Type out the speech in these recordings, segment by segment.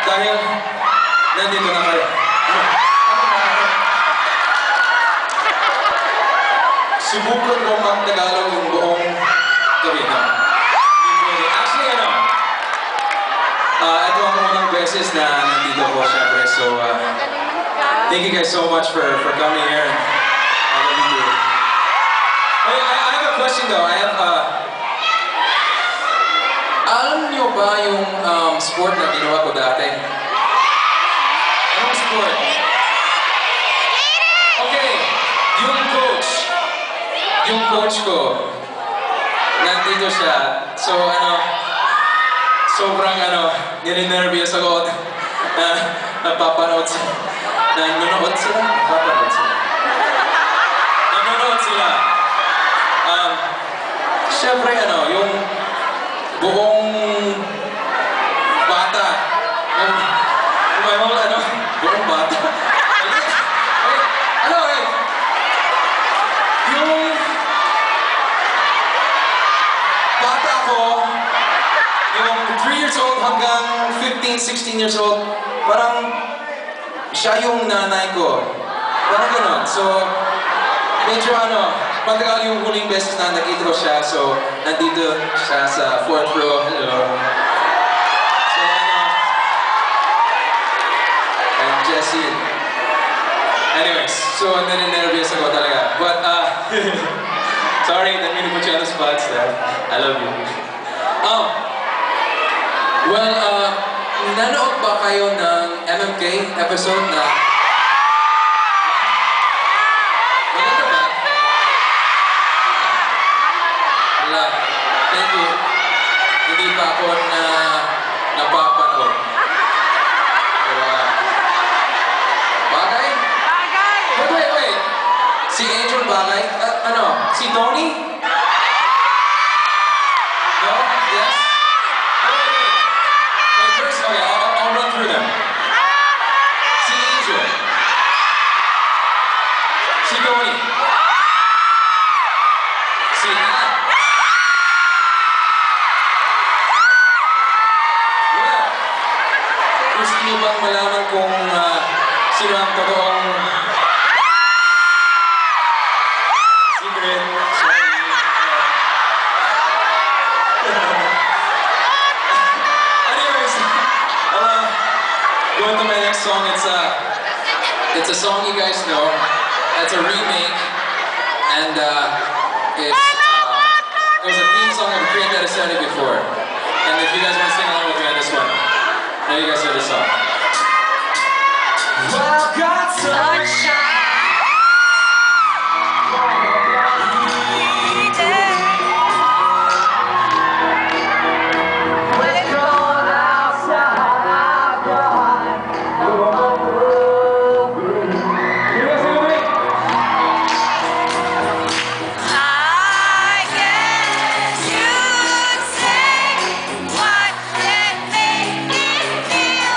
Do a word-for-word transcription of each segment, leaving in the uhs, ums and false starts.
Dahil nandito na kayo. Subukan ko mag-Tagalog yung buong gabi na. Actually, ano, uh, ito ang unang beses na nandito ko, syempre. So, uh, thank you guys so much for, for coming here. I love you too. Hey, I, I have a question though. I have, uh, alam niyo ba yung um, sport na ginawa ko dati? Anong sport? Okay, yung coach. Yung coach ko, nandito siya. So, ano, sobrang, ano, nininervyos ako na napapanood sila. Nanonood sila? Napapanood sila. Nanonood sila. Um, Siyempre, ano, yung buong bata. Yung, yung ano, buong bata. Wait, ano, eh? Yung bata ko, yung three years old hanggang fifteen, sixteen years old, parang siya yung nanay ko. Parang gano'n. So, medyo ano, matagal yung huling beses na nakita ko siya. So, nandito siya sa fourth row. Hello. So, ano, I'm Jessie. Anyways, so naninervyos ako talaga. But, uh, sorry, didn't mean to put you on the spot, Steph. I love you. Um, well, uh, nanood ba kayo ng M M K episode na? Wala ka ba? Wala. Thank you. Hindi pa ako na napapanood. Pero, uh, bagay? Wait, wait, wait. Si Angel Bagay? Uh, ano? Si Tony? No? Yes? Wait, wait, wait. Wait, first, okay, I'll, I'll run through them. Si Angel. Si Tony. Si Nat. Well, gusto niyo bang malaman kung uh, sino ang totoong secret? Sorry. Anyways, uh, going to my next song. It's a, it's a song you guys know. It's a remake, and uh, it's uh, it was a theme song of a create that I said it before. And if you guys want to sing along with me on this one, now you guys know this song. Well, got sunshine. I guess you'd say, what can make it feel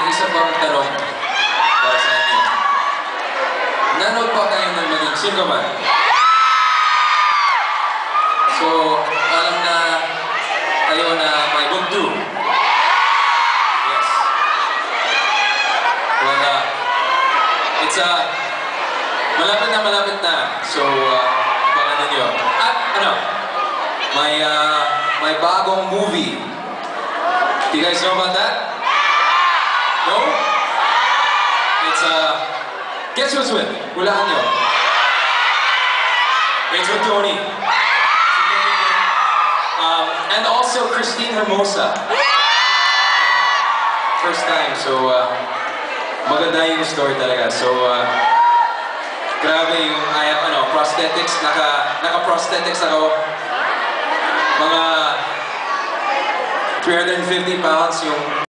isa pang tanong para sa inyo. Nanood pa kayo ng maging single man? So, alam na kayo na may buntu. Yes. Well, uh, it's a, uh, malapit na malapit na. So, uh, abangan ninyo. At, ano, may, uh, may bagong movie. Do you guys know about that? No? It's, uh, guess who's with? Hulaan nyo. It's with Tony. Um, and also Christine Hermosa. First time, so uh, maganda yung story talaga. So, uh, grabe yung, ay, ano, prosthetics, naka, naka-prosthetics ako. Mga three hundred fifty pounds yung